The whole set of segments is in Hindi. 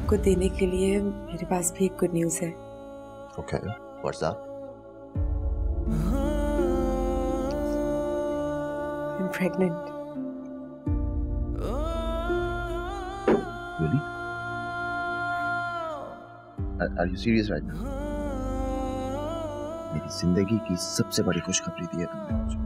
आपको देने के लिए मेरे पास भी एक गुड न्यूज़ है। Okay, what's that? I'm pregnant. Really? Are you serious right now? मेरी जिंदगी की सबसे बड़ी खुशखबरी दी है तुमने मुझे।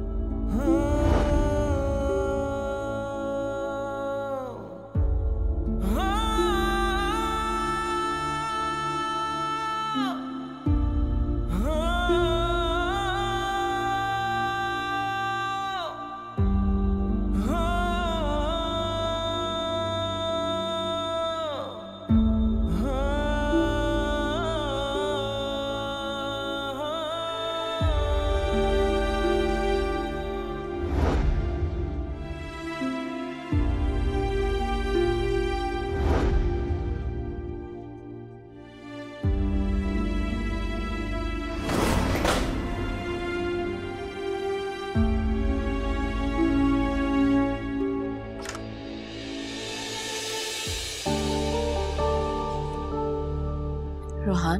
रोहान,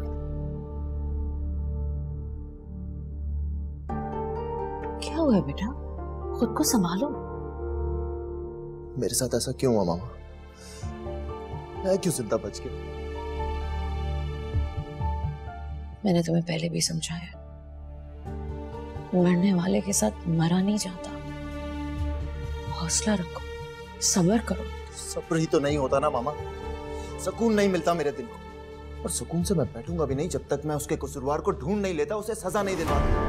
क्या हुआ बेटा? खुद को संभालो। मेरे साथ ऐसा क्यों हुआ मामा? मैं क्यों जिंदा बच गया? मैंने तुम्हें पहले भी समझाया, मरने वाले के साथ मरा नहीं जाता। हौसला रखो, सब्र करो। सब्र ही तो नहीं होता ना मामा, सुकून नहीं मिलता मेरे दिल को। और सुकून से मैं बैठूंगा भी नहीं जब तक मैं उसके कसूरवार को ढूंढ नहीं लेता, उसे सजा नहीं दिलवाता।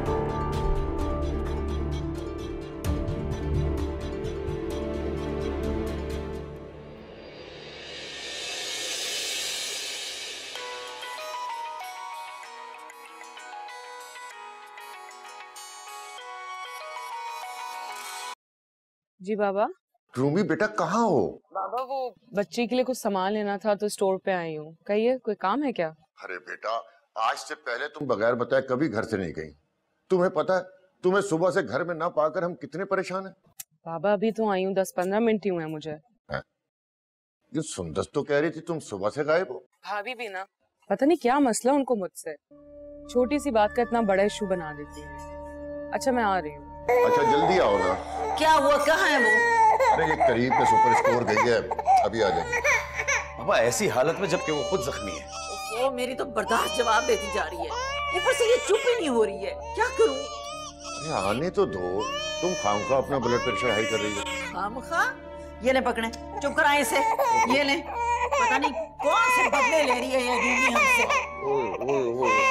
जी बाबा। रूमी बेटा कहाँ हो? बाबा वो बच्ची के लिए कुछ सामान लेना था तो स्टोर पे आई हूँ। कहिए, कोई काम है क्या? अरे बेटा, आज से पहले तुम बगैर बताए कभी घर से नहीं गई। तुम्हें पता है, तुम्हें सुबह से घर में ना पाकर हम कितने परेशान हैं। बाबा अभी तो आई हूँ, 10-15 मिनट ही हुए हैं मुझे। ये सुंदस तो कह रही थी तुम सुबह से गायब हो। भाभी भी ना, पता नहीं क्या मसला उनको मुझसे। छोटी सी बात का इतना बड़ा इशू बना देती है। अच्छा मैं आ रही हूँ। अच्छा जल्दी आओ ना। क्या हुआ, कहाँ है वो? अरे ये करीब के सुपर स्टोर गई है, अभी आ जाएगी। पापा ऐसी हालत में जबकि वो खुद जख्मी है। वो मेरी तो बर्दाश्त जवाब देती जा रही है, ऊपर से ये चुप ही नहीं हो रही है। क्या करूं? अरे आने तो दो, तुम खामखा अपना ब्लड प्रेशर हाई कर रही हो। खामखा? ये ले पकड़े, चुप कराए इसे। ये ले, पता नहीं कौन से बदले ले रही है ये रूमी हमसे। ओए ओए ओए,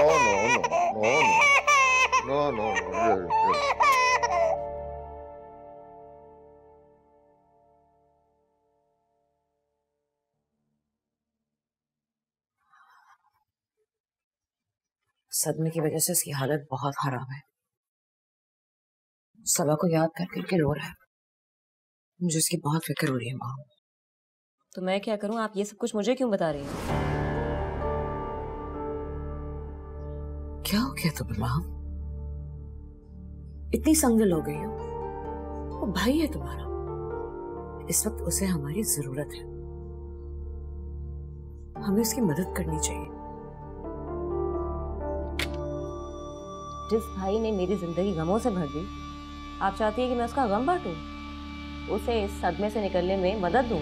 no no no no no no. सदमे की वजह से इसकी हालत बहुत खराब है। सबा को याद कर करके रो रहा है। मुझे इसकी बहुत फिक्र हो रही है माँ। तो मैं क्या करूं? आप ये सब कुछ मुझे क्यों बता रही हैं? क्या हो गया तुम्हें माँ? इतनी संगल हो गई हो। वो भाई है तुम्हारा, इस वक्त उसे हमारी जरूरत है। हमें उसकी मदद करनी चाहिए। जिस भाई ने मेरी जिंदगी गमों से भर दी, आप चाहती है कि मैं उसका गम बांटूं, उसे इस सदमे से निकलने में मदद दूं?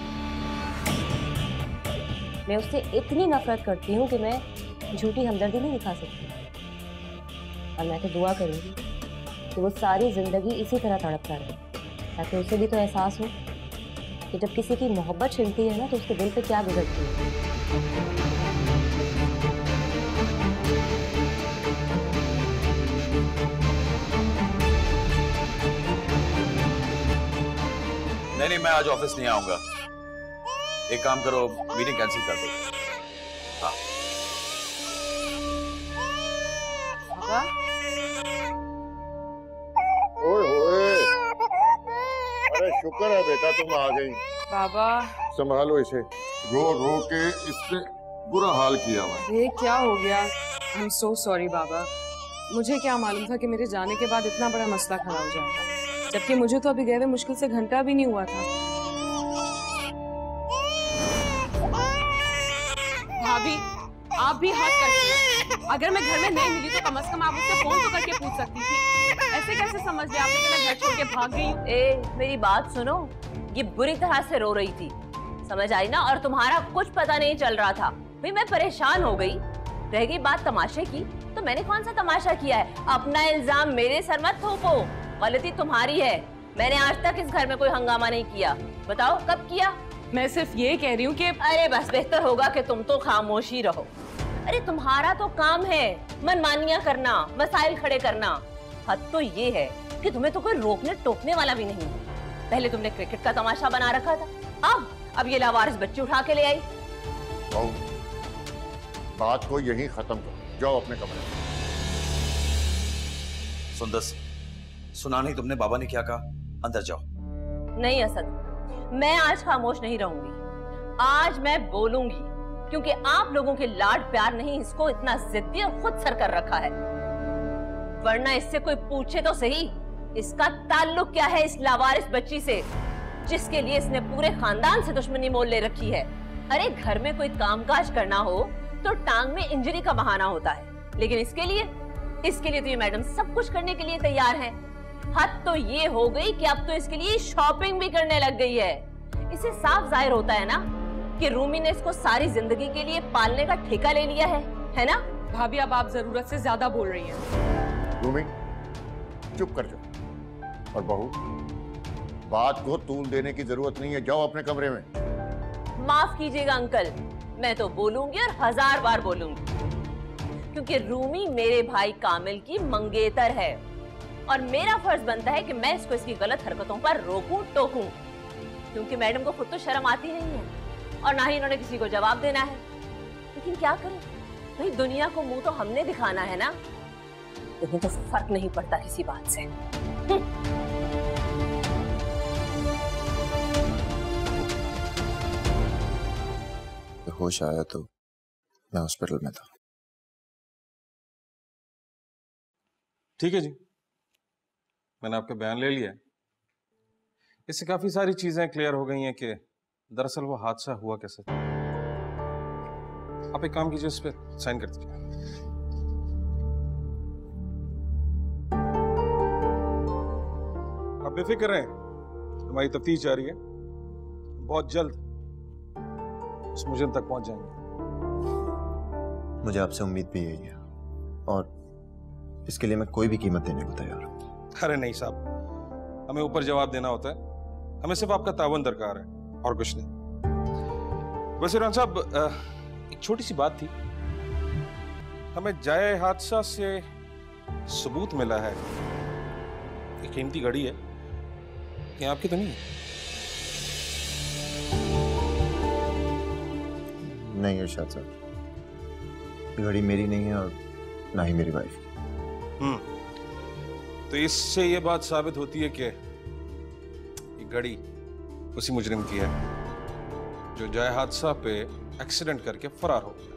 मैं उससे इतनी नफरत करती हूँ कि मैं झूठी हमदर्दी नहीं दिखा सकती। और मैं तो दुआ करूंगी कि वो सारी जिंदगी इसी तरह तड़पता रहे, ताकि उसे भी तो एहसास हो कि जब किसी की मोहब्बत छिनती है ना तो उसके दिल पे क्या गुजरती है। नहीं, मैं आज ऑफिस नहीं आऊंगा। एक काम करो, मीटिंग कैंसिल कर दो। हाँ। बाबा? ओए ओए, अरे शुक्र है बेटा तुम आ गई। बाबा संभालो इसे, रो रो के इसने बुरा हाल किया हुआ। ये क्या हो गया? आई एम सो सॉरी बाबा। मुझे क्या मालूम था कि मेरे जाने के बाद इतना बड़ा मसला खड़ा हो जाएगा, जबकि मुझे तो अभी गए हुए मुश्किल से घंटा भी नहीं हुआ था। भी हद करती है। अगर मैं घर में नहीं मिली तो कम से कम आप उससे फोन तो करके पूछ सकती थी। ऐसे कैसे समझ लिया आपने कि मैं घर छोड़ के भाग गई हूँ? ए, मेरी बात सुनो, ये बुरी तरह से रो रही थी, समझ आई ना? और तुम्हारा कुछ पता नहीं चल रहा था। भाई मैं परेशान हो गई। रह गई बात तमाशे की, तो मैंने कौन सा तमाशा किया है? अपना इल्जाम मेरे सर मत थोपो, गलती तुम्हारी है। मैंने आज तक इस घर में कोई हंगामा नहीं किया। बताओ कब किया? मैं सिर्फ ये कह रही हूँ कि अरे बस, बेहतर होगा कि तुम तो खामोशी रहो। अरे तुम्हारा तो काम है मनमानियां करना, मसाइल खड़े करना। हद तो ये है कि तुम्हें तो कोई रोकने टोकने वाला भी नहीं है। पहले तुमने क्रिकेट का तमाशा बना रखा था, अब ये लावारिस बच्ची उठा के ले आई। बहू, बात को यहीं खत्म करो, जाओ अपने कमरे में। सुंदस, सुना नहीं तुमने बाबा ने क्या कहा? अंदर जाओ। नहीं असद, मैं आज खामोश नहीं रहूंगी। आज मैं बोलूंगी, क्योंकि आप लोगों के लाड प्यार नहीं इसको इतना जिद्दी और खुद सर कर रखा है। वरना इससे कोई पूछे तो सही, इसका ताल्लुक क्या है इस लावारिस बच्ची से, जिसके लिए इसने पूरे खानदान से दुश्मनी मोल ले रखी है। अरे घर में कोई कामकाज करना हो तो टांग में इंजरी का बहाना होता है, लेकिन इसके लिए तो ये मैडम सब कुछ करने के लिए तैयार है। हद तो ये हो गई कि अब तो इसके लिए शॉपिंग भी करने लग गई है। इसे साफ जाहिर होता है ना कि रूमी ने इसको सारी जिंदगी के लिए पालने का ठेका ले लिया है ना? भाभी अब आप जरूरत से ज्यादा बोल रही हैं। रूमी, चुप कर जाओ। और बहू, बात को तूल देने की जरूरत नहीं है, जाओ अपने कमरे में। माफ कीजिएगा अंकल, मैं तो बोलूंगी और 1000 बार बोलूंगी, क्योंकि रूमी मेरे भाई कामिल की मंगेतर है और मेरा फर्ज बनता है कि मैं इसको इसकी गलत हरकतों पर रोकूं टोकूं, क्योंकि मैडम को खुद तो शर्म आती नहीं है और ना ही इन्होंने किसी को जवाब देना है। लेकिन क्या करें भाई, दुनिया को मुंह तो हमने दिखाना है ना, लेकिन तो फर्क नहीं पड़ता किसी बात से। होश आया तो मैं हॉस्पिटल में था। ठीक है जी, मैंने आपका बयान ले लिया है। इससे काफी सारी चीजें क्लियर हो गई हैं कि दरअसल वो हादसा हुआ कैसे था। आप एक काम कीजिए, इस पे साइन कर दीजिए। आप बेफिक्र रहें, हमारी तफ्तीश जारी है, बहुत जल्द उस मुजरिम तक पहुंच जाएंगे। मुझे आपसे उम्मीद भी यही है और इसके लिए मैं कोई भी कीमत देने को तैयार हूं। अरे नहीं साहब, हमें ऊपर जवाब देना होता है, हमें सिर्फ आपका तावन दरकार है और कुछ नहीं। वैसे रान साहब, एक छोटी सी बात थी, हमें जाए हादसा से सबूत मिला है, एक कीमती घड़ी है, ये आपकी तो नहीं है? नहीं इरशाद साहब, ये घड़ी मेरी नहीं है और ना ही मेरी वाइफ की। तो इससे ये बात साबित होती है कि ये घड़ी उसी मुजरिम की है जो जाए हादसा पे एक्सीडेंट करके फरार हो गया।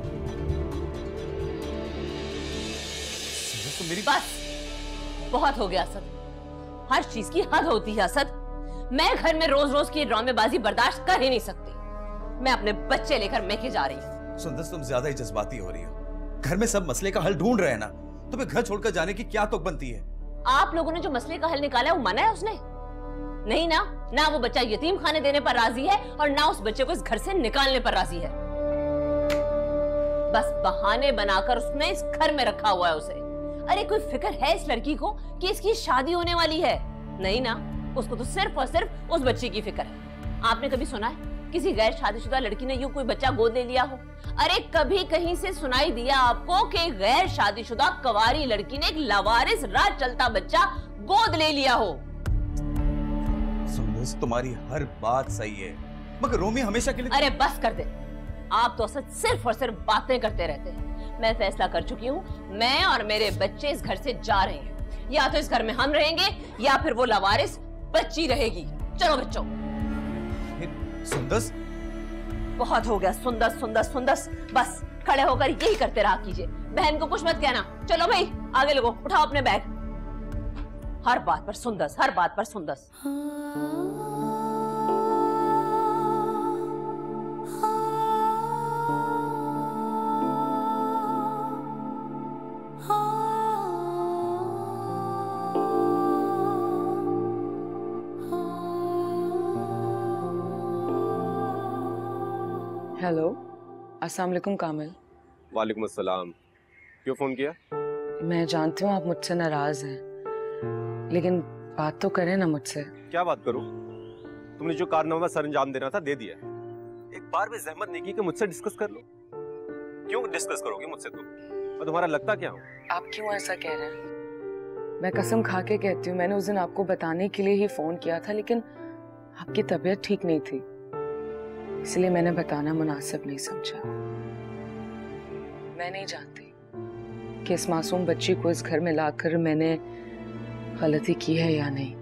तो मेरी बस बहुत हो गया असद, हर चीज की हद होती है असद। मैं घर में रोज रोज की ड्रामेबाजी बर्दाश्त कर ही नहीं सकती। मैं अपने बच्चे लेकर मैके जा रही हूँ। सुंदर, तुम ज्यादा ही जज्बाती हो रही हो। घर में सब मसले का हल ढूंढ रहे हैं ना, तुम्हें घर छोड़कर जाने की क्या तुक बनती है? आप लोगों ने जो मसले का हल निकाला है वो माना है उसने? नहीं ना, ना वो बच्चा यतीम खाने देने पर राजी है और ना उस बच्चे को इस घर से निकालने पर राजी है। बस बहाने बनाकर उसने इस घर में रखा हुआ है उसे। अरे कोई फिक्र है इस लड़की को कि इसकी शादी होने वाली है? नहीं ना, उसको तो सिर्फ और सिर्फ उस बच्चे की फिक्र है। आपने कभी सुना है किसी गैर शादीशुदा लड़की ने यूं कोई बच्चा गोद ले लिया हो? अरे कभी कहीं से सुनाई दिया आपको कि गैर शादीशुदा कवारी लड़की ने एक लावारिस राह चलता बच्चा गोद ले लिया हो? सुंदर, तुम्हारी हर बात सही है, मगर रोमी हमेशा के लिए। अरे बस कर दे, आप तो असद सिर्फ और सिर्फ बातें करते रहते हैं। मैं फैसला कर चुकी हूँ, मैं और मेरे बच्चे इस घर से जा रहे हैं। या तो इस घर में हम रहेंगे या फिर वो लावारिस बच्ची रहेगी। चलो बच्चों। सुंदस, बहुत हो गया सुंदस सुंदस सुंदस, बस खड़े होकर यही करते रहा कीजिए। बहन को कुछ मत कहना। चलो भाई आगे लोगो, उठाओ अपने बैग। हर बात पर सुंदस, हर बात पर सुंदस। हेलो, अस्सलाम वालेकुम कामिल। वालेकुम अस्सलाम। क्यों फोन किया? मैं जानती हूँ आप मुझसे नाराज हैं, लेकिन बात तो करें ना मुझसे। क्या बात करूं? तुमने जो कारनामा सर अंजाम देना था दे दिया। एक बार भी जहमत नहीं की कि मुझसे डिस्कस कर लो। क्यों डिस्कस करोगे मुझसे तुम? मैं तुम्हारा लगता क्या हूँ? आप क्यों ऐसा कह रहे हैं? मैं कसम खा के कहती हूँ, मैंने उस दिन आपको बताने के लिए ही फोन किया था, लेकिन आपकी तबीयत ठीक नहीं थी, इसलिए मैंने बताना मुनासिब नहीं समझा। मैं नहीं जानती कि इस मासूम बच्ची को इस घर में लाकर मैंने गलती की है या नहीं,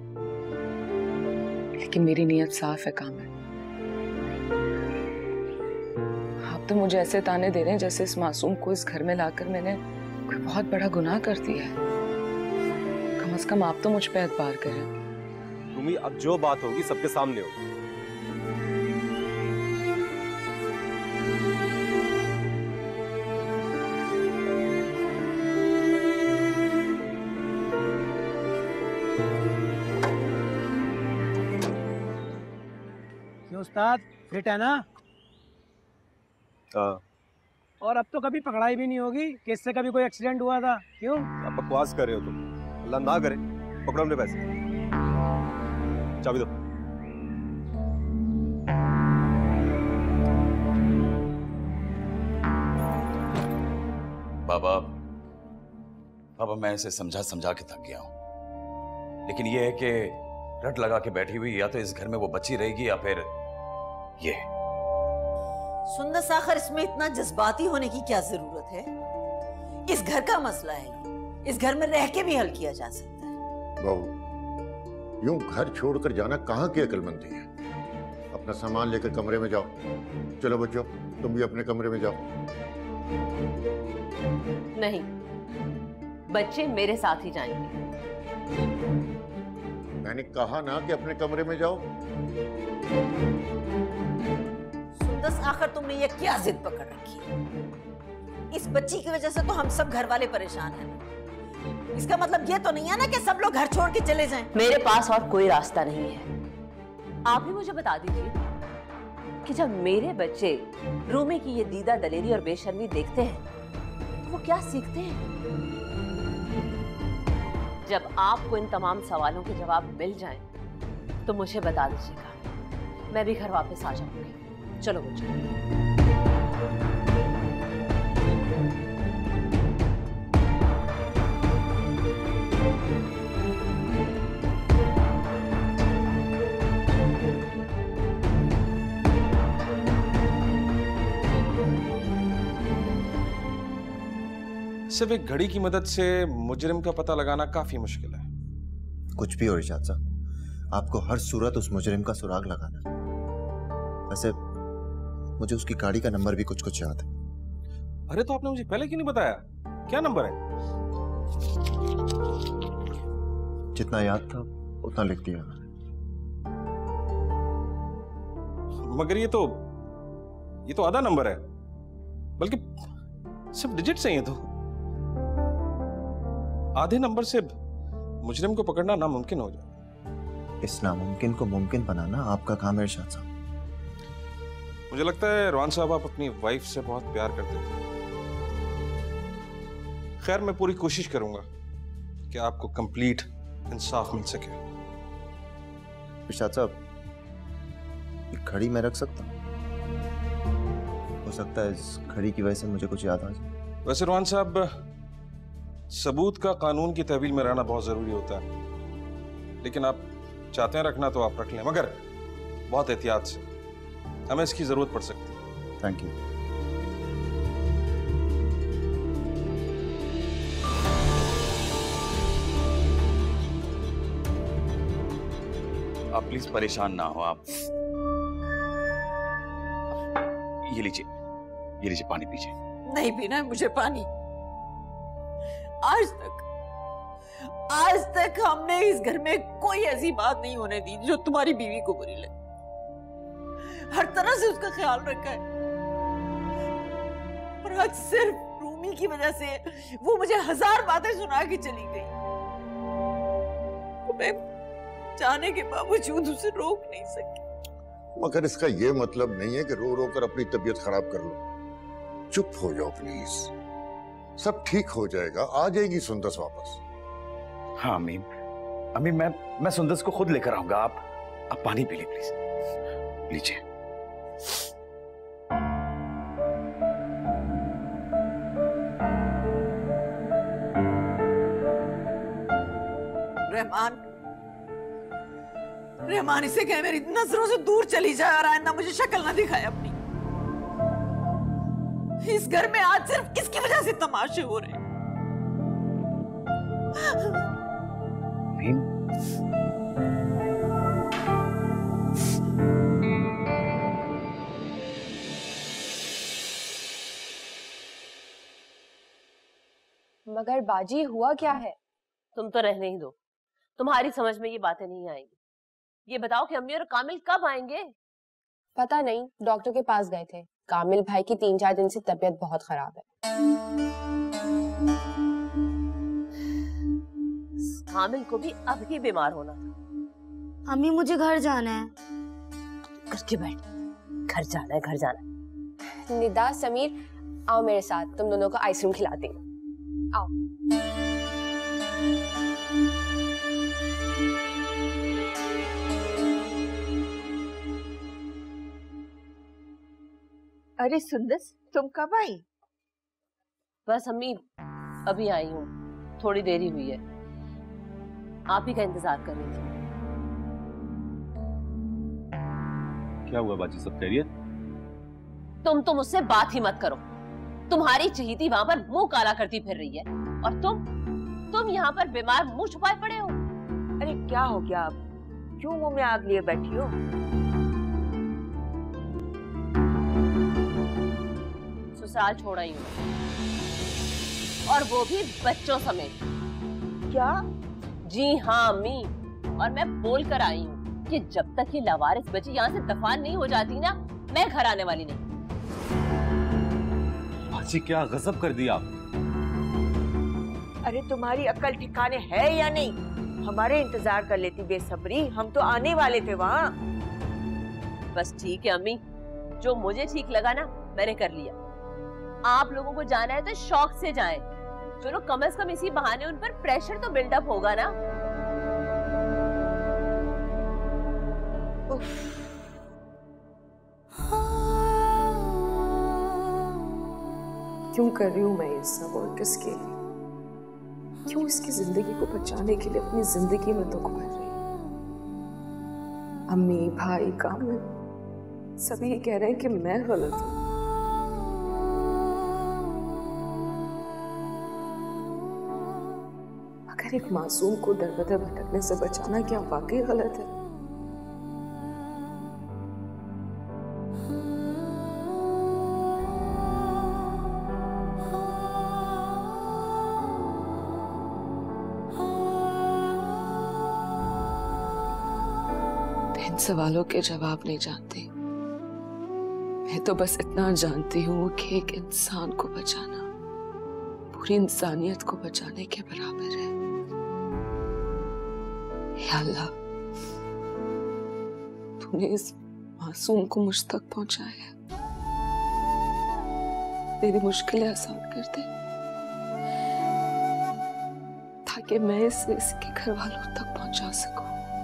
लेकिन मेरी नीयत साफ है कामिल। आप तो मुझे ऐसे ताने दे रहे हैं जैसे इस मासूम को इस घर में लाकर मैंने कोई बहुत बड़ा गुनाह कर दिया है। कम से कम आप तो मुझ पे एतबार करें। रूमी, अब जो बात होगी सबके सामने होगी। उस्ताद फिट है ना? हाँ। और अब तो कभी पकड़ाई भी नहीं होगी कि इससे कभी कोई एक्सीडेंट हुआ था, क्यों? आप बकवास कर रहे हो तुम। अल्लाह ना करे। पकड़ो हमने पैसे। चाबी दो। बाबा, बाबा मैं इसे समझा समझा के थक गया हूं, लेकिन ये है कि रट लगा के बैठी हुई या तो इस घर में वो बच्ची रहेगी या फिर ये। सुंदर आखिर इसमें इतना जज्बाती होने की क्या जरूरत है? इस घर का मसला है, इस घर में रह के भी हल किया जा सकता है। बहू, यूं घर छोड़कर जाना कहाँ की अक्लमंदी है? अपना सामान लेकर कमरे में जाओ। चलो बच्चों, तुम भी अपने कमरे में जाओ। नहीं, बच्चे मेरे साथ ही जाएंगे। मैंने कहा ना कि अपने कमरे में जाओ। सुंदर, आखिर तुमने ये क्या जिद पकड़ रखी? इस बच्ची की वजह से तो हम सब घर वाले परेशान हैं। इसका मतलब ये तो नहीं है ना कि सब लोग घर छोड़ के चले जाएं। मेरे पास और कोई रास्ता नहीं है। आप ही मुझे बता दीजिए कि जब मेरे बच्चे रूमी की ये दीदा दलेरी और बेशर्मी देखते हैं तो वो क्या सीखते हैं? जब आपको इन तमाम सवालों के जवाब मिल जाएं, तो मुझे बता दीजिएगा, मैं भी घर वापस आ जाऊंगी। चलो बच्चों। सिर्फ एक घड़ी की मदद से मुजरिम का पता लगाना काफी मुश्किल है। कुछ भी हो इरशाद साहब, आपको हर सूरत उस मुजरिम का सुराग लगाना है। वैसे मुझे उसकी गाड़ी का नंबर भी कुछ याद है। अरे तो आपने मुझे पहले क्यों नहीं बताया? क्या नंबर है? जितना याद था उतना लिख दिया मैंने। मगर ये तो आधा नंबर है, बल्कि सिर्फ डिजिट्स हैं ये तो। आधे नंबर से मुजरिम को पकड़ना नामुमकिन हो जाए। इस नामुमकिन को मुमकिन बनाना आपका काम है इरशाद साहब। मुझे लगता है रोहन साहब आप अपनी वाइफ से बहुत प्यार करते थे। खैर, मैं पूरी कोशिश करूंगा कि आपको कंप्लीट इंसाफ मिल सके। इरशाद साहब, एक घड़ी मैं रख सकता हूँ? हो सकता है इस घड़ी की वजह से मुझे कुछ याद आ जाए। वैसे रोहन साहब, सबूत का कानून की तहवील में रहना बहुत जरूरी होता है, लेकिन आप चाहते हैं रखना तो आप रख लें, मगर बहुत एहतियात से। हमें इसकी जरूरत पड़ सकती है। Thank you. आप प्लीज परेशान ना हो। आप ये लीजिए पानी पीजिए। नहीं पीना है मुझे पानी। आज तक हमने इस घर में कोई ऐसी बात नहीं होने दी जो तुम्हारी बीवी को बुरी लगे। हर तरह से उसका ख्याल रखा है, पर आज सिर्फ रूमी की वजह से वो मुझे 1000 बातें सुना के चली गई। तो मैं चाहने के बावजूद उसे रोक नहीं सकी। मगर इसका ये मतलब नहीं है कि रो रो कर अपनी तबीयत खराब कर लो। चुप हो जाओ प्लीज, सब ठीक हो जाएगा, आ जाएगी सुंदस वापस। हाँ अम्मी, अम्मी मैं सुंदस को खुद लेकर आऊंगा। आप पानी पी ली प्लीज, लीजिए। रहमान इसे कहे मेरी नजरों से दूर चली जाए और आइंदा मुझे शक्ल ना दिखाए अपनी। इस घर में आज सिर्फ किसकी वजह से तमाशे हो रहे हैं? मगर बाजी हुआ क्या है? तुम तो रहने ही दो, तुम्हारी समझ में ये बातें नहीं आएंगी। ये बताओ कि अम्मी और कामिल कब आएंगे? पता नहीं, डॉक्टर के पास गए थे। कामिल भाई की 3-4 दिन से तबीयत बहुत खराब है। कामिल को भी अब ही बीमार होना था। अम्मी मुझे घर जाना है। करके बैठ, घर जाना है, घर जाना है। निदा, समीर आओ मेरे साथ, तुम दोनों को आइसक्रीम खिलाती हूँ। आओ। अरे सुंदस, तुम कब आई? बस अम्मी अभी आई हूँ, थोड़ी देरी हुई है। आप ही का इंतजार कर रही थी। क्या हुआ बाजी, सब खैरियत? तुम तो मुझसे बात ही मत करो। तुम्हारी चहीती वहां पर मुंह काला करती फिर रही है और तुम यहाँ पर बीमार मुंह छुपाए पड़े हो। अरे क्या हो गया अब? क्यों मुंह में आग लिए बैठी हो? ससुराल छोड़ आई हूँ, और वो भी बच्चों समेत। क्या? जी हाँ अम्मी, और मैं बोल कर आई हूँ कि जब तक ये लावारिस बच्ची यहाँ से दफन नहीं हो जाती ना, मैं घर आने वाली नहीं। बाजी क्या गजब कर दिया आपने। अरे तुम्हारी अक्ल ठिकाने है या नहीं? हमारे इंतजार कर लेती बेसब्री, हम तो आने वाले थे वहाँ। बस ठीक है अम्मी, जो मुझे ठीक लगा ना मैंने कर लिया। आप लोगों को जाना है तो शौक से जाएं। चलो कम से कम इसी बहाने उन पर प्रेशर तो बिल्डअप होगा ना। क्यों कर रही हूँ मैं ये सब और किसके लिए? क्यों इसकी जिंदगी को बचाने के लिए अपनी जिंदगी में दुख भर रही हूँ? अम्मी, भाई, कामिल सभी ये कह रहे हैं कि मैं गलत हूँ। अगर एक मासूम को दर बदर भटकने से बचाना क्या वाकई गलत है? इन सवालों के जवाब नहीं जानती। मैं तो बस इतना जानती हूँ कि एक इंसान को बचाना पूरी इंसानियत को बचाने के बराबर है। या अल्लाह, तूने इस मासूम को मुझ तक पहुंचाया, मेरी मुश्किलें आसान कर दे ताकि मैं इसे इसके घर वालों तक पहुंचा सकूं।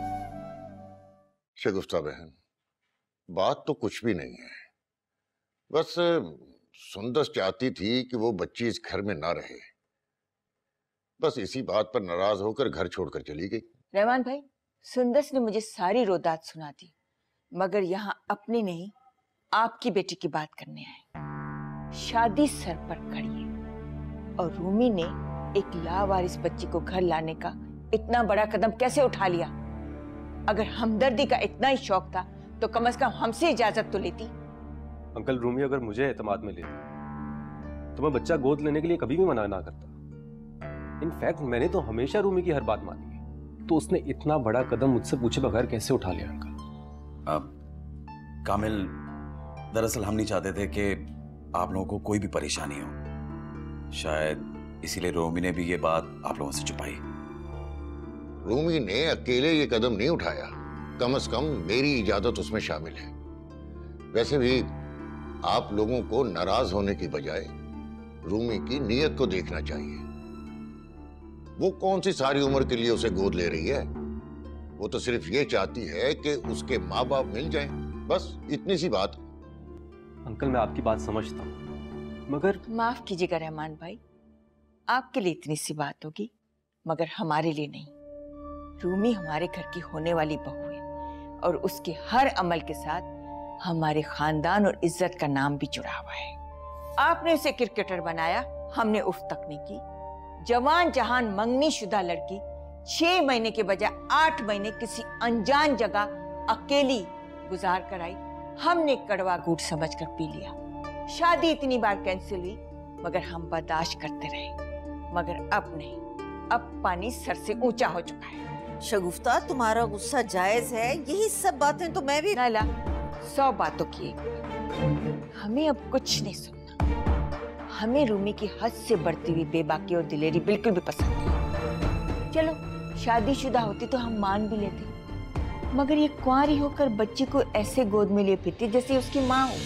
शगुफ्ता बहन, बात तो कुछ भी नहीं है। बस सुंदस चाहती थी कि वो बच्ची इस घर में ना रहे। बस इसी बात पर नाराज होकर घर छोड़कर चली गई। रहमान भाई, सुंदस ने मुझे सारी रोदात सुना दी, मगर यहाँ अपनी नहीं आपकी बेटी की बात करने आए। शादी सर पर खड़ी है और रूमी ने एक लावारिस बच्ची को घर लाने का इतना बड़ा कदम कैसे उठा लिया? अगर हमदर्दी का इतना ही शौक था तो कम से कम हमसे इजाजत तो लेती। अंकल, रूमी अगर मुझे एतमाद में लेती तो मैं बच्चा गोद लेने के लिए कभी भी मना ना करता। इनफैक्ट मैंने तो हमेशा रूमी की हर बात मानी है, तो उसने इतना बड़ा कदम मुझसे पूछे बगैर कैसे उठा लिया अंकल? कामिल, दरअसल हम नहीं चाहते थे कि आप लोगों को कोई भी परेशानी हो। शायद इसीलिए रूमी ने भी ये बात आप लोगों से छुपाई। रूमी ने अकेले ये कदम नहीं उठाया, कम से कम मेरी इजाजत उसमें शामिल है। वैसे भी आप लोगों को नाराज होने की बजाय रूमी की नीयत को देखना चाहिए। वो कौन सी सारी उम्र के लिए उसे गोद ले रही है? वो तो सिर्फ ये चाहती है कि उसके माँ बाप मिल जाएं, बस इतनी सी बात। अंकल मैं आपकी बात समझता हूँ, मगर माफ कीजिएगा रहमान भाई, आपके लिए इतनी सी बात होगी मगर हमारे लिए नहीं। रूमी हमारे घर की होने वाली बहू है और उसके हर अमल के साथ हमारे खानदान और इज्जत का नाम भी जुड़ा हुआ है। आपने उसे क्रिकेटर बनाया, हमने उफ तक नहीं की। जवान जहान मंगनी शुदा लड़की 6 महीने के बजाय 8 महीने किसी अनजान जगह अकेली गुजार कर आई, हमने कड़वा घूंट समझकर पी लिया। शादी इतनी बार कैंसिल हुई मगर हम बर्दाश्त करते रहे, मगर अब नहीं, अब पानी सर से ऊंचा हो चुका है। शगुफ्ता, तुम्हारा गुस्सा जायज है, यही सब बातें तो मैं भी। नाला 100 बातों की एक, हमें अब कुछ नहीं सुनना। हमें रूमी की हद से बढ़ती हुई बेबाकी और दिलेरी बिल्कुल भी पसंद नहीं। चलो शादीशुदा होती तो हम मान भी लेते, मगर ये कुंवारी होकर बच्ची को ऐसे गोद में लिए फिरती जैसे उसकी माँ हो।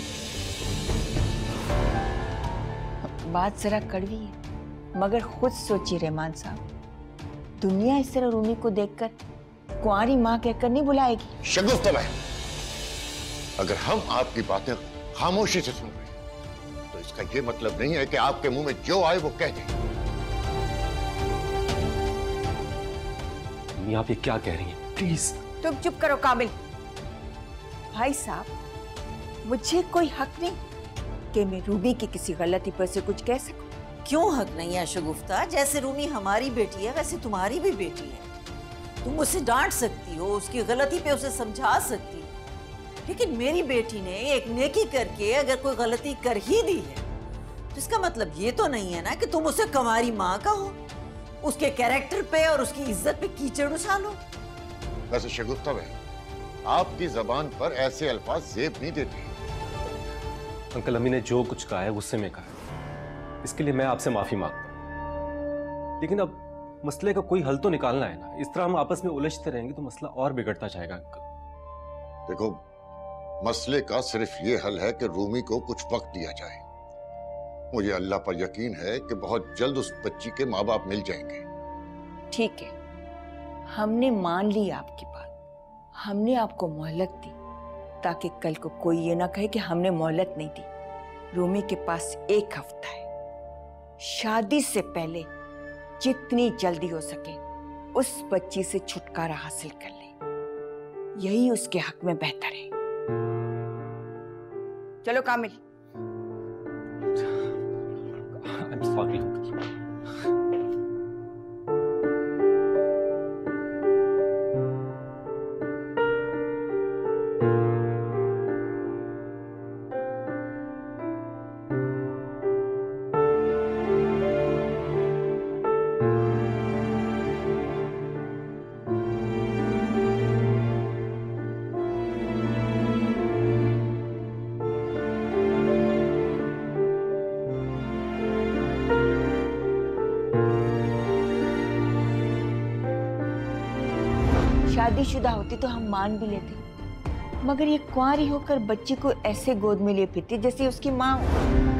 बात जरा कड़वी है मगर खुद सोचिए रहमान साहब, दुनिया इस तरह रूमी को देखकर कुंवारी माँ कहकर नहीं बुलाएगी। शगुफ्ता बहन, अगर हम आपकी बातें खामोशी से सुन रहे हैं तो इसका यह मतलब नहीं है कि आपके मुंह में जो आए वो कह दें। आप ये क्या कह रही हैं? प्लीज तुम चुप करो कामिल। भाई साहब, मुझे कोई हक नहीं कि मैं रूबी की किसी गलती पर से कुछ कह सकूं। क्यों हक नहीं है शगुफ्ता? जैसे रूमी हमारी बेटी है वैसे तुम्हारी भी बेटी है। तुम उसे डांट सकती हो, उसकी गलती पे उसे समझा सकती हो, लेकिन मेरी बेटी ने एक नेकी करके अगर कोई गलती कर ही दी है तो इसका मतलब ये तो नहीं है ना कि तुम उसे कुंवारी माँ का हो, उसके कैरेक्टर पे और उसकी इज्जत पे कीचड़ उछालो। वैसे शगुफ्ता बहन, आपकी जबान पर ऐसे अल्फाज जेब नहीं देते। अंकल अम्मी ने जो कुछ कहा है गुस्से में कहा है, इसके लिए मैं आपसे माफी मांगता हूं। लेकिन अब मसले का कोई हल तो निकालना है ना। इस तरह हम आपस में उलझते रहेंगे तो मसला और बिगड़ता जाएगा। अंकल देखो, मसले का सिर्फ ये हल है कि रूमी को कुछ वक्त दिया जाए। मुझे अल्लाह पर यकीन है कि बहुत जल्द उस बच्ची के माँ बाप मिल जाएंगे। ठीक है, हमने मान ली आपकी बात, हमने आपको मोहलत दी ताकि कल को कोई ये ना कहे कि हमने मोहलत नहीं दी। रूमी के पास 1 हफ्ता है, शादी से पहले जितनी जल्दी हो सके उस बच्ची से छुटकारा हासिल कर ले, यही उसके हक में बेहतर है। चलो कामिल। I'm sorry. शादीशुदा होती तो हम मान भी लेते, मगर ये कुंवारी होकर बच्ची को ऐसे गोद में लिए फिरती जैसे उसकी माँ हो।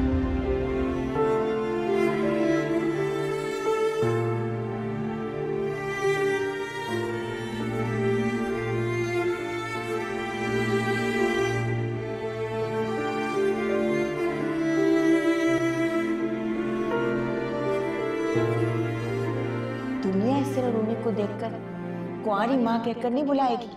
दुनिया इस तरह रूमी को देखकर कुंवारी माँ कहकर नहीं बुलाएगी।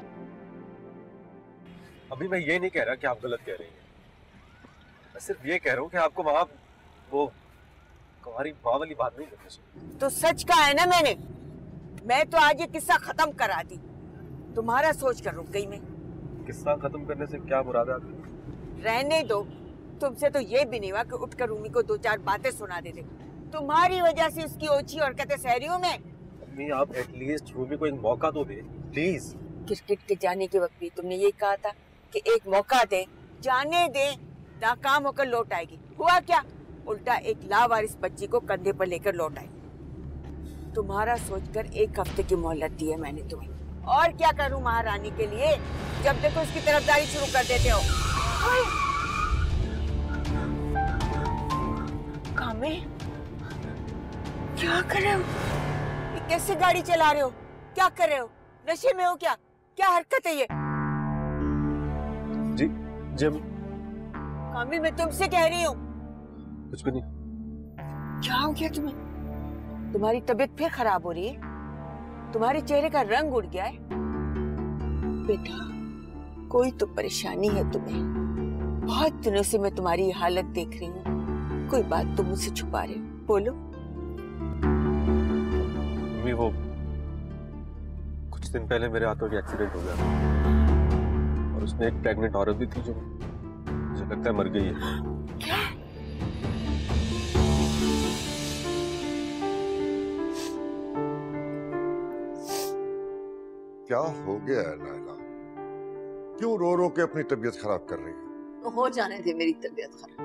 अभी मैं ये नहीं कह रहा कि आप गलत कह रही हैं, मैं सिर्फ ये कह रहा हूँ कि आपको वहां वो कुंवारी माँ वाली बात नहीं करनी चाहिए। तो सच कहा है ना मैंने, मैं तो आज ये किस्सा खत्म करा दी, तुम्हारा सोच कर रुक गई मैं। किस्सा खत्म करने से क्या मुराद है आपकी? रहने दो, तुमसे तो ये भी नहीं हुआ कि उठकर रूमी को 2-4 बातें सुना देते। तुम्हारी वजह से उसकी ओछी हरकतें शहरियों में। अम्मी आप एटलीस्ट रूमी को एक मौका तो दे प्लीज। क्रिकेट के जाने के वक्त भी तुमने ये कहा था कि एक मौका दे, जाने दे, नाकाम होकर लौट आएगी। हुआ क्या? उल्टा एक लावारिस बच्ची को कंधे पर लेकर लौट आई। तुम्हारा सोचकर 1 हफ्ते की मोहलत दी है मैंने तुम्हें। और क्या करूं महारानी के लिए, जब देखो इसकी तरफदारी शुरू कर देते हो। कामिल, क्या कर रहे हो? ये कैसे गाड़ी चला रहे हो? क्या कर रहे हो? नशे में हो क्या? क्या हरकत है ये? जी जब कामिल, मैं तुमसे कह रही हूँ। कुछ भी नहीं। क्या हो गया तुम्हें? तुम्हारी तबीयत फिर खराब हो रही है? तुम्हारे चेहरे का रंग उड़ गया है? बेटा, कोई तो परेशानी है तुम्हें। बहुत दिनों से मैं तुम्हारी हालत देख रही हूँ। कोई बात तुम मुझसे छुपा रहे हो, बोलो। मम्मी, वो कुछ दिन पहले मेरे हाथों में एक्सीडेंट हो गया और उसमें एक प्रेग्नेंट औरत भी थी जो मुझे लगता है मर गई है। क्या? क्या हो गया है नायला? क्यों रो रो के अपनी तबीयत खराब कर रही है? तो हो जाने दे मेरी तबीयत खराब।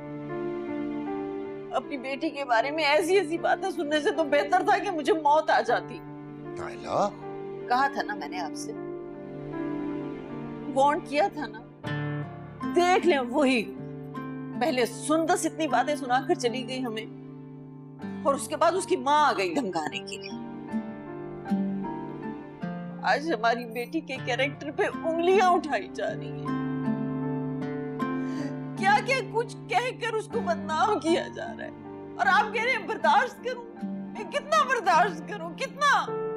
अपनी बेटी के बारे में ऐसी ऐसी बातें सुनने से तो बेहतर था कि मुझे मौत आ जाती। नायला, कहा था ना मैंने आपसे, वार्न किया था ना। देख ले वही, पहले सुंदस इतनी बातें सुनाकर चली गई हमें, और उसके बाद उसकी माँ आ गई धमकाने के लिए। आज हमारी बेटी के कैरेक्टर पे उंगलियां उठाई जा रही हैं। क्या क्या कुछ कहकर उसको बदनाम किया जा रहा है, और आप कह रहे हैं बर्दाश्त करूं? मैं कितना बर्दाश्त करूं, कितना?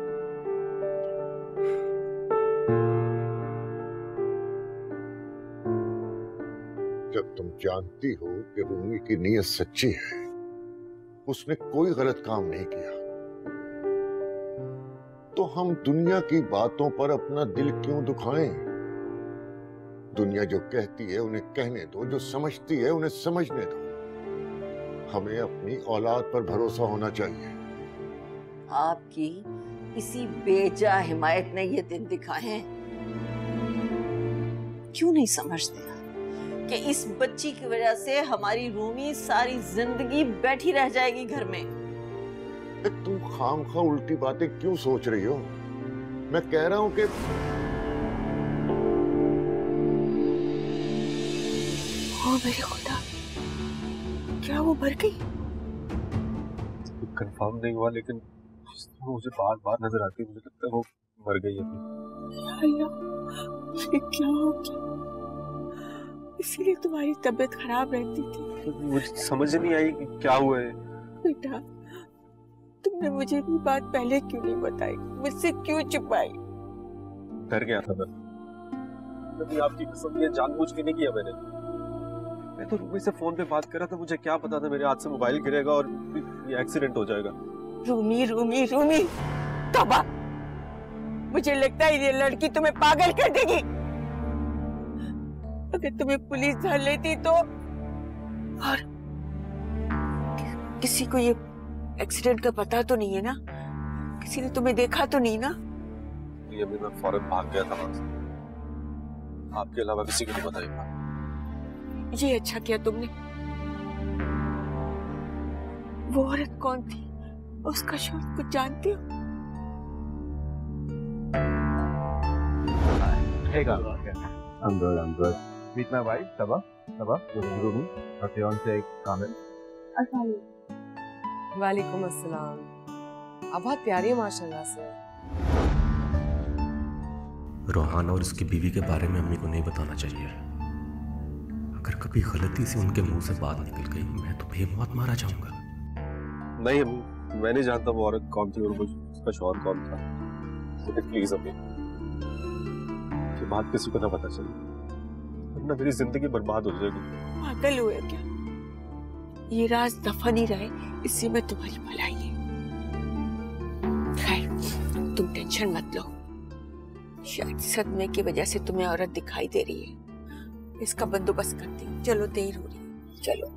जब तुम जानती हो कि रूमी की नीयत सच्ची है, उसने कोई गलत काम नहीं किया, तो हम दुनिया की बातों पर अपना दिल क्यों दुखाएं? दुनिया जो कहती है उन्हें कहने दो, जो समझती है उन्हें समझने दो। हमें अपनी औलाद पर भरोसा होना चाहिए। आपकी इसी बेजा हिमायत ने ये दिन दिखाए हैं। क्यों नहीं समझते कि इस बच्ची की वजह से हमारी रूमी सारी जिंदगी बैठी रह जाएगी घर में? तुम खामखा उल्टी बातें क्यों सोच रही हो? मैं कह रहा हूं कि ओ मेरे खुदा, क्या वो मर गई? कंफर्म नहीं हुआ, लेकिन मुझे बार बार नजर आती है, मुझे लगता है वो मर गई है। ये क्या हो गया? इसीलिए तुम्हारी तबीयत खराब रहती थी। मुझे समझ नहीं आई कि क्या हुआ है। बेटा, तुमने मुझे भी बात पहले क्यों नहीं बताई? मुझसे क्यों छुपाई? डर गया था मैं। आपकी कसम, ये जानबूझ के नहीं किया मैंने। मैं तो रूमी से फोन पे बात कर रहा था, मुझे क्या पता था मेरे हाथ से मोबाइल गिरेगा और ये एक्सीडेंट हो जाएगा। रूमी रूमी रूमी, तौबा! मुझे लगता है ये लड़की तुम्हें पागल कर देगी। अगर तुम्हें पुलिस धर लेती तो, और किसी को ये एक्सीडेंट का पता तो नहीं है ना? किसी ने तुम्हें देखा तो नहीं ना? ये मैं फौरन भाग गया था वहां से। आपके अलावा किसी को नहीं बताया। ये अच्छा किया तुमने। वो औरत कौन थी? उसका शौक कुछ जानते हो? Hey guys, I'm good. Meet my wife, Sabah. Rumi, her fiance Kamil. वालेकुम अस्सलाम। आप बहुत प्यारी है माशाल्लाह से। रोहान और उसकी बीवी के बारे में अम्मी को नहीं बताना चाहिए। अगर कभी गलती से उनके मुंह से बात निकल गई, मैं तो बेमौत मारा जाऊंगा। नहीं अम्मी, मैं नहीं जानता वो औरत कौन थी और उसका शौहर कौन था। प्लीज अम्मी, ये बात किसी को ना पता चले, वरना मेरी जिंदगी बर्बाद हो जाएगी। पागल हुए क्या? ये राज दफन ही रहे, इसी में तुम्हारी भलाई है। खैर, तुम टेंशन मत लो। शायद सदमे की वजह से तुम्हें औरत दिखाई दे रही है। इसका बंदोबस्त करती हूँ। चलो, देर हो रही है, चलो।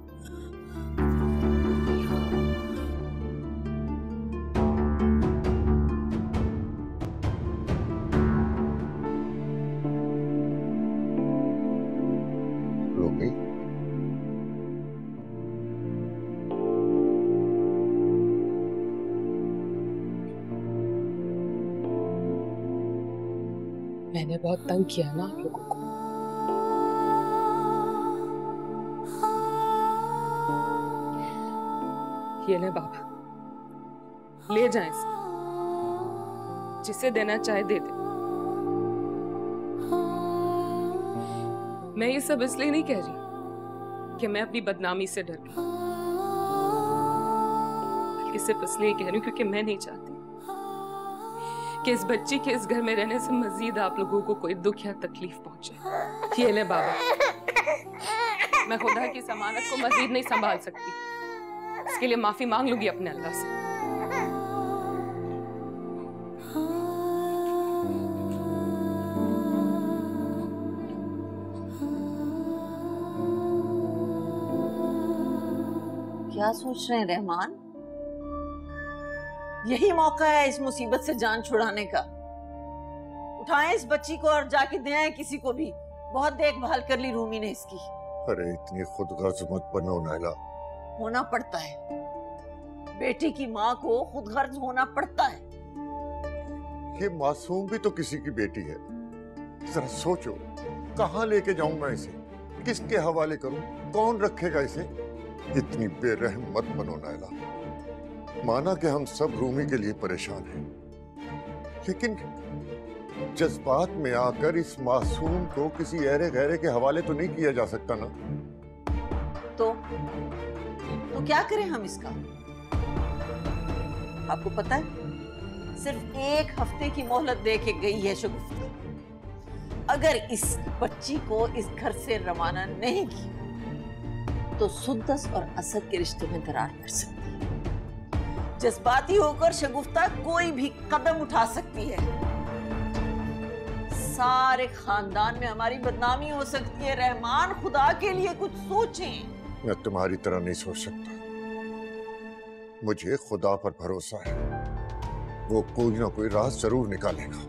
मैंने बहुत तंग किया ना आप लोगों को। ये ले बाबा, ले जाए इसे, जिसे देना चाहे दे दे। मैं ये सब इसलिए नहीं कह रही कि मैं अपनी बदनामी से डर गई, बल्कि सिर्फ इसलिए कह रही हूँ क्योंकि मैं नहीं चाहती कि इस बच्ची के इस घर में रहने से मजीद आप लोगों को कोई दुख या तकलीफ पहुंचे। ये ले बाबा, मैं खुदा की जमानत को मजीद नहीं संभाल सकती, इसके लिए माफी मांग लूंगी अपने अल्लाह से। क्या सोच रहे हैं रहमान? यही मौका है इस मुसीबत से जान छुड़ाने का। उठाएं इस बच्ची को और जाके दें किसी को भी। बहुत देखभाल कर ली रूमी ने इसकी। अरे इतनी खुदगर्ज मत बनो नायला। होना पड़ता है, बेटी की माँ को खुदगर्ज होना पड़ता है। ये मासूम भी तो किसी की बेटी है। जरा सोचो, कहाँ लेके जाऊं मैं इसे, किसके हवाले करूं, कौन रखेगा इसे? इतनी बेरहम मत बनो नायला। माना कि हम सब रूमी के लिए परेशान हैं, लेकिन जज्बात में आकर इस मासूम को किसी ऐरे गैरे के हवाले तो नहीं किया जा सकता ना। तो क्या करें हम इसका? आपको पता है, सिर्फ 1 हफ्ते की मोहलत दे के गई है शगुफ्ता। अगर इस बच्ची को इस घर से रवाना नहीं किया तो सुद्दस और असद के रिश्ते में दरार पड़ सकती है। जज्बाती होकर शगुफ्ता कोई भी कदम उठा सकती है। सारे खानदान में हमारी बदनामी हो सकती है। रहमान, खुदा के लिए कुछ सोचें। मैं तुम्हारी तरह नहीं सोच सकता। मुझे खुदा पर भरोसा है, वो कोई ना कोई राज जरूर निकालेगा।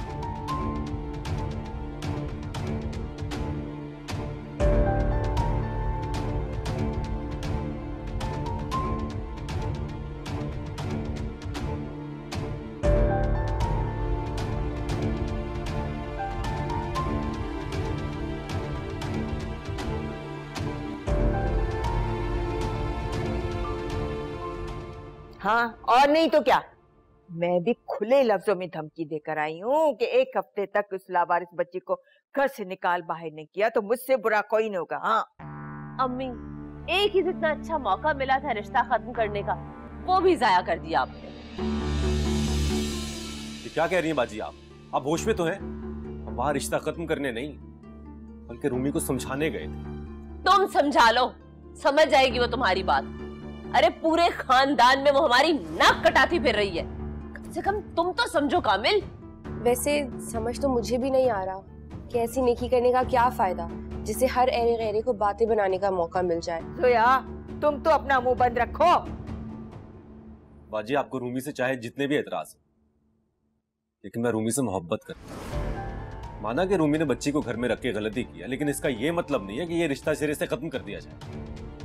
हाँ, और नहीं तो क्या। मैं भी खुले लफ्जों में धमकी देकर आई हूँ कि 1 हफ्ते तक उस लावारिस बच्ची को घर से निकाल बाहर नहीं किया तो मुझसे बुरा कोई नहीं होगा। हाँ अम्मी, एक ही जितना अच्छा मौका मिला था रिश्ता खत्म करने का, वो भी जाया कर दिया आपने। क्या कह रही हैं बाजी आप होश में तो हैं? हम वहां रिश्ता खत्म करने नहीं, बल्कि रूमी को समझाने गए थे। तुम समझा लो, समझ जाएगी वो तुम्हारी बात। अरे पूरे खानदान में वो हमारी नाक कटाती फिर रही है। कम से कम तुम तो समझो कामिल। वैसे समझ तो मुझे भी नहीं आ रहा कि ऐसी नेकी करने का क्या फायदा जिससे हर ऐरे गैरे को बातें बनाने का मौका मिल जाए। जोया, तुम तो अपना मुंह बंद रखो। बाजी, आपको रूमी से चाहे जितने भी एतराज हो, लेकिन मैं रूमी से मोहब्बत करता हूं। माना कि रूमी ने बच्ची को घर में रख के गलती किया, लेकिन इसका यह मतलब नहीं है कि ये रिश्ता सिरे से खत्म कर दिया जाए।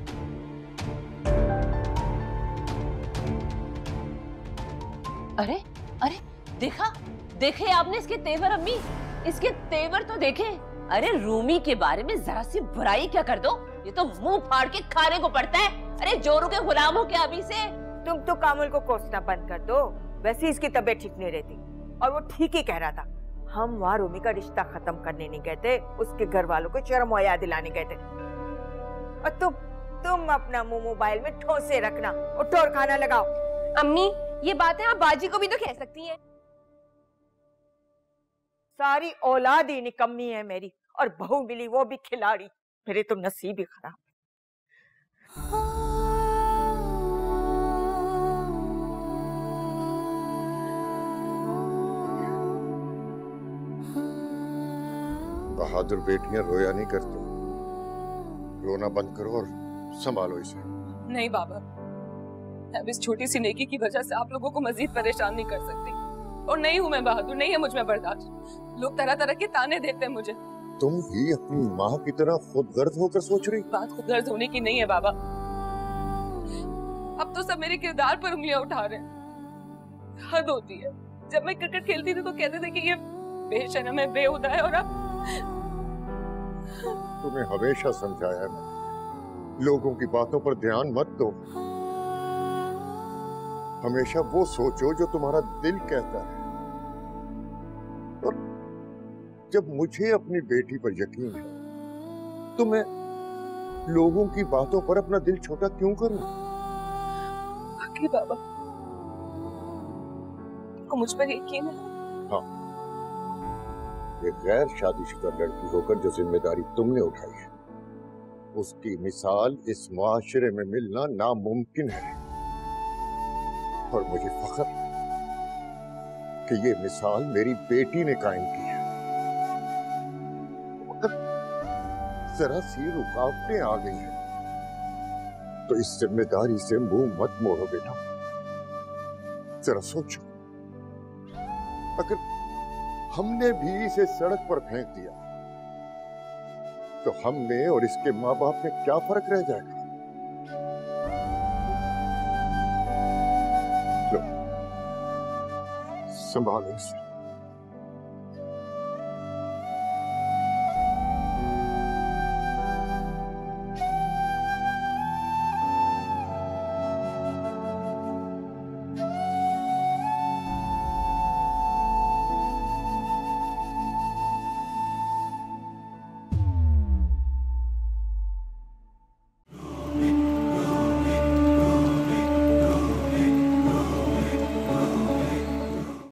अरे अरे, देखे आपने इसके तेवर अम्मी, इसके तेवर तो देखे। अरे रूमी के बारे में जरा सी बुराई क्या कर दो, ये तो मुंह फाड़ के खाने को पड़ता है। अरे जोरू के गुलाम हो क्या अभी से? तुम तो कामुल को कोसना बंद कर दो। वैसे इसकी तबीयत ठीक नहीं रहती और वो ठीक ही कह रहा था। हम वहाँ रूमी का रिश्ता खत्म करने नहीं गए थे, उसके घर वालों को शर्म और हया दिलाने गए थे। और तुम अपना मुंह मोबाइल में ठोसे रखना और ठोर खाना लगाओ। अम्मी, ये बातें आप बाजी को भी तो कह सकती हैं। सारी औलाद ही निकम्मी है मेरी, और बहू मिली वो भी खिलाड़ी। मेरे तो नसीब ही खराब। बहादुर बेटियां रोया नहीं करती। रोना बंद करो और संभालो इसे। नहीं बाबा, अब इस छोटी सी नेकी की वजह से आप लोगों को मजीद परेशान नहीं कर सकती। और नहीं हूं मैं बहादुर, नहीं है मुझ में बर्दाश्त। लोग तरह तरह के ताने देते हैं मुझे। तुम भी अपनी माँ की तरह खुदगर्ज होकर सोच रही? बात खुदगर्ज होने की नहीं है बाबा। अब तो सब मेरे किरदार पर उंगलियां उठा रहे हैं। हद होती है। जब मैं क्रिकेट खेलती थी तो कहते थे कि ये बेशरम है, बेहुदा है, और अब तुम्हें हमेशा समझाया है, लोगों की बातों पर ध्यान मत दो। हमेशा वो सोचो जो तुम्हारा दिल कहता है। और जब मुझे अपनी बेटी पर यकीन है तो मैं लोगों की बातों पर अपना दिल छोटा क्यों करूं? बाकी बाबा, तुमको मुझ पर यकीन है? हाँ, एक गैर शादीशुदा लड़की होकर जो जिम्मेदारी तुमने उठाई है, उसकी मिसाल इस मुआशरे में मिलना नामुमकिन है। और मुझे फख्र कि ये मिसाल मेरी बेटी ने कायम की है। मगर जरा सी रुकावटें आ गई हैं तो इस जिम्मेदारी से मुंह मत मोड़ो बेटा। जरा सोचो, अगर हमने भी इसे सड़क पर फेंक दिया तो हम में और इसके माँ बाप में क्या फर्क रह जाएगा? लो, संभालो इसे।